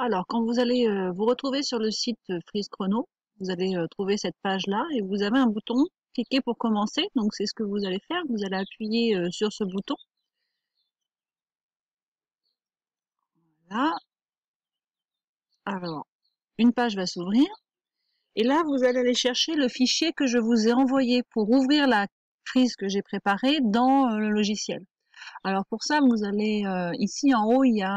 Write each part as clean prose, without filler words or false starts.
Alors, quand vous allez vous retrouver sur le site Freeze Chrono, vous allez trouver cette page-là et vous avez un bouton cliquez pour commencer. Donc, c'est ce que vous allez faire. Vous allez appuyer sur ce bouton. Là, alors, une page va s'ouvrir. Et là, vous allez aller chercher le fichier que je vous ai envoyé pour ouvrir la frise que j'ai préparée dans le logiciel. Alors pour ça, vous allez ici en haut, il y a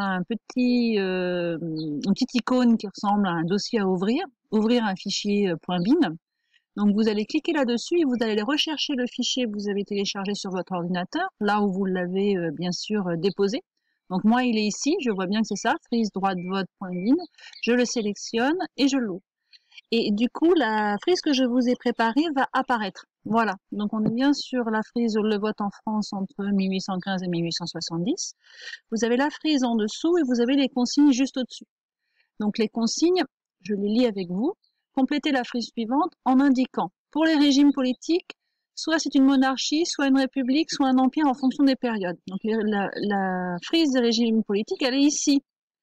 une petite icône qui ressemble à un dossier à ouvrir un fichier .bin. Donc vous allez cliquer là-dessus et vous allez rechercher le fichier que vous avez téléchargé sur votre ordinateur, là où vous l'avez bien sûr déposé. Donc moi, il est ici, je vois bien que c'est ça, frise droit de vote.bin. Je le sélectionne et je l'ouvre. Et du coup, la frise que je vous ai préparée va apparaître. Voilà, donc on est bien sur la frise le vote en France entre 1815 et 1870. Vous avez la frise en dessous et vous avez les consignes juste au-dessus. Donc les consignes, je les lis avec vous. Complétez la frise suivante en indiquant, pour les régimes politiques, soit c'est une monarchie, soit une république, soit un empire en fonction des périodes. Donc la frise des régimes politiques, elle est ici.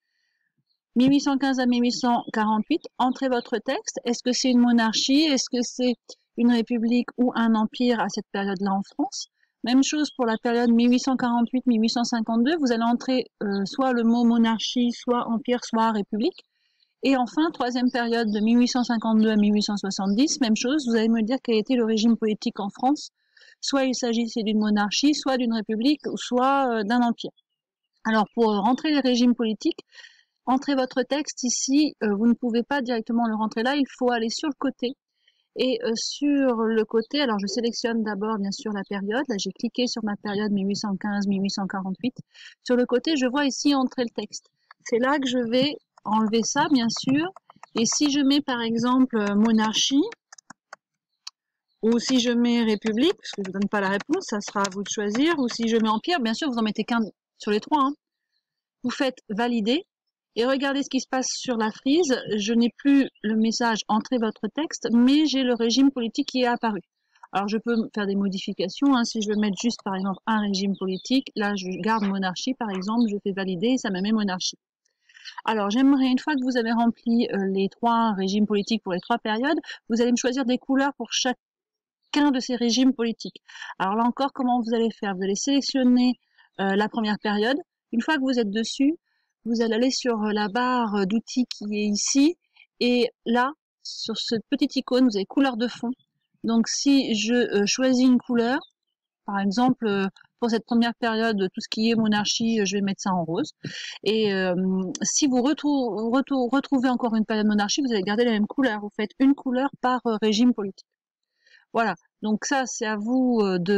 1815 à 1848, entrez votre texte. Est-ce que c'est une monarchie? Est-ce que c'est une république ou un empire à cette période-là en France? Même chose pour la période 1848-1852. Vous allez entrer soit le mot monarchie, soit empire, soit république. Et enfin, troisième période de 1852 à 1870, même chose. Vous allez me dire quel était le régime politique en France. Soit il s'agissait d'une monarchie, soit d'une république, soit d'un empire. Alors, pour rentrer les régimes politiques, entrez votre texte ici, vous ne pouvez pas directement le rentrer là, il faut aller sur le côté. Et sur le côté, alors je sélectionne d'abord bien sûr la période, là j'ai cliqué sur ma période 1815-1848. Sur le côté, je vois ici entrer le texte. C'est là que je vais enlever ça bien sûr. Et si je mets par exemple monarchie, ou si je mets république, parce que je ne donne pas la réponse, ça sera à vous de choisir, ou si je mets empire, bien sûr vous en mettez qu'un sur les trois. Hein. Vous faites valider. Et regardez ce qui se passe sur la frise. Je n'ai plus le message « Entrez votre texte », mais j'ai le régime politique qui est apparu. Alors, je peux faire des modifications. Hein. Si je veux mettre juste, par exemple, un régime politique, là, je garde monarchie, par exemple, je fais valider et ça me met monarchie. Alors, j'aimerais, une fois que vous avez rempli les trois régimes politiques pour les trois périodes, vous allez me choisir des couleurs pour chacun de ces régimes politiques. Alors là encore, comment vous allez faire? Vous allez sélectionner la première période. Une fois que vous êtes dessus, vous allez aller sur la barre d'outils qui est ici et là, sur cette petite icône, vous avez couleur de fond. Donc si je choisis une couleur, par exemple pour cette première période, tout ce qui est monarchie, je vais mettre ça en rose. Et si vous retrouvez encore une période monarchie, vous allez garder la même couleur. Vous faites une couleur par régime politique. Voilà, donc ça c'est à vous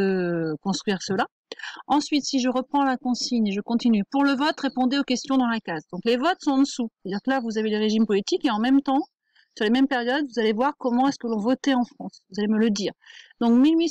de construire cela. Ensuite, si je reprends la consigne et je continue, pour le vote, répondez aux questions dans la case. Donc les votes sont en dessous, c'est-à-dire que là vous avez les régimes politiques et en même temps, sur les mêmes périodes, vous allez voir comment est-ce que l'on votait en France. Vous allez me le dire. Donc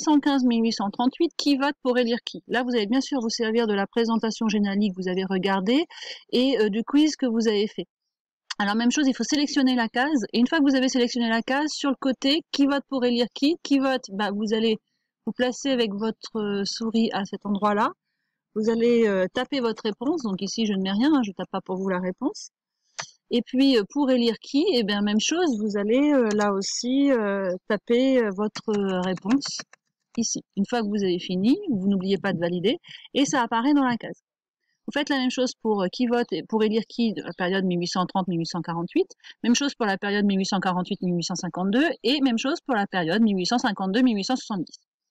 1815-1838, qui vote pour élire qui? Là, vous allez bien sûr vous servir de la présentation générique que vous avez regardée et du quiz que vous avez fait. Alors même chose, il faut sélectionner la case. Et une fois que vous avez sélectionné la case, sur le côté, qui vote pour élire qui vote, bah, vous allez vous placer avec votre souris à cet endroit-là. Vous allez taper votre réponse. Donc ici, je ne mets rien, hein, je ne tape pas pour vous la réponse. Et puis pour élire qui, eh bien même chose, vous allez là aussi taper votre réponse ici. Une fois que vous avez fini, vous n'oubliez pas de valider et ça apparaît dans la case. Vous faites la même chose pour qui vote et pour élire qui de la période 1830-1848, même chose pour la période 1848-1852 et même chose pour la période 1852-1870.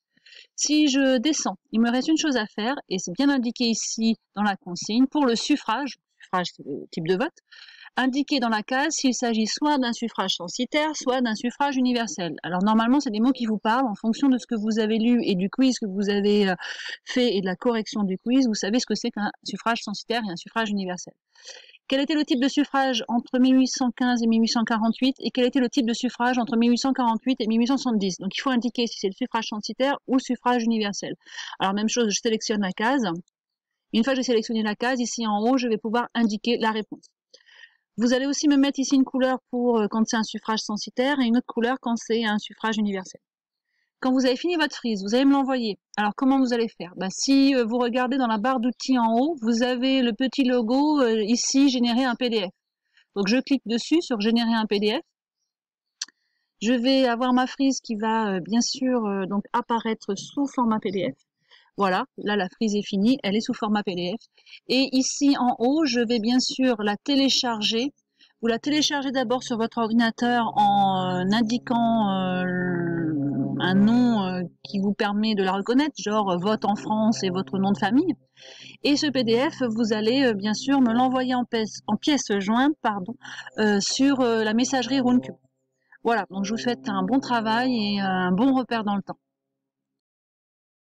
Si je descends, il me reste une chose à faire et c'est bien indiqué ici dans la consigne pour le suffrage c'est le type de vote, indiquer dans la case s'il s'agit soit d'un suffrage censitaire, soit d'un suffrage universel. Alors normalement, c'est des mots qui vous parlent en fonction de ce que vous avez lu et du quiz que vous avez fait et de la correction du quiz. Vous savez ce que c'est qu'un suffrage censitaire et un suffrage universel. Quel était le type de suffrage entre 1815 et 1848 et quel était le type de suffrage entre 1848 et 1870. Donc il faut indiquer si c'est le suffrage censitaire ou le suffrage universel. Alors même chose, je sélectionne la case. Une fois que j'ai sélectionné la case, ici en haut, je vais pouvoir indiquer la réponse. Vous allez aussi me mettre ici une couleur pour quand c'est un suffrage censitaire et une autre couleur quand c'est un suffrage universel. Quand vous avez fini votre frise, vous allez me l'envoyer. Alors comment vous allez faire? Si vous regardez dans la barre d'outils en haut, vous avez le petit logo ici, générer un PDF. Donc je clique dessus sur générer un PDF. Je vais avoir ma frise qui va bien sûr donc apparaître sous format PDF. Voilà, là la frise est finie, elle est sous format PDF. Et ici en haut, je vais bien sûr la télécharger. Vous la téléchargez d'abord sur votre ordinateur en indiquant un nom qui vous permet de la reconnaître, genre vote en France et votre nom de famille. Et ce PDF, vous allez bien sûr me l'envoyer en pièce jointe sur la messagerie RoonCube. Voilà, donc je vous souhaite un bon travail et un bon repère dans le temps.